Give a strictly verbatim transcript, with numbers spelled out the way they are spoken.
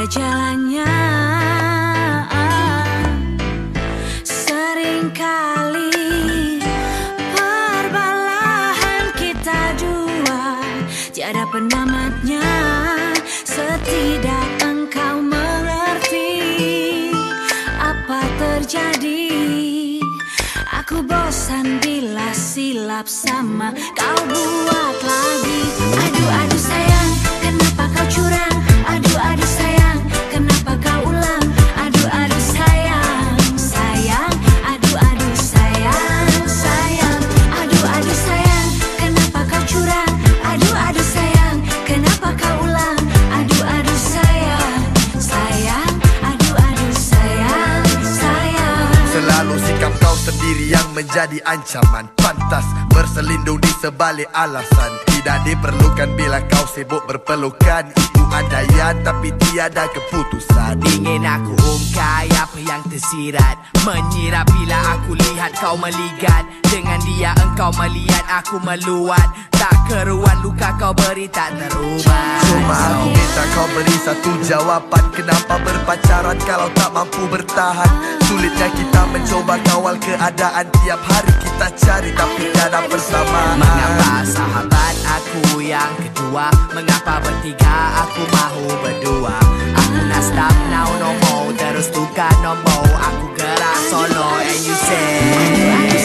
jalannya. Seringkali perbalahan kita dua tiada penamatnya. Setidak engkau mengerti apa terjadi. Aku bosan bila silap sama kau buat lagi. Aduh aduh sayang, kenapa kau curang? Aduh aduh sayang, kenapa kau ulang? Aduh aduh sayang, sayang. Aduh aduh sayang, sayang. Aduh aduh sayang, kenapa kau curang? Aduh aduh sayang, kenapa kau ulang? Aduh aduh sayang, sayang. Aduh aduh sayang, sayang. Selalu sikap kau sendiri yang menjadi ancaman. Pantas berselindung di sebalik alasan. Tidak diperlukan bila kau sibuk berpelukan. Itu andaian tapi tiada keputusan. Ingin aku ungkai apa yang tersirat, menyirap bila aku lihat kau meligat. Dengan dia engkau melihat aku meluat. Tak keruan luka kau beri tak terubat. Cuma aku minta kau beri satu jawaban. Kenapa berpacaran kalau tak mampu bertahan? Sulitnya kita mencoba kawal keadaan. Tiap hari kita cari tapi tiada persamaan. Mengapa sahabat aku yang kedua? Mengapa bertiga aku mahu berdua? Aku nak stop now no more. Terus tukar nombor. Aku gerak solo and you say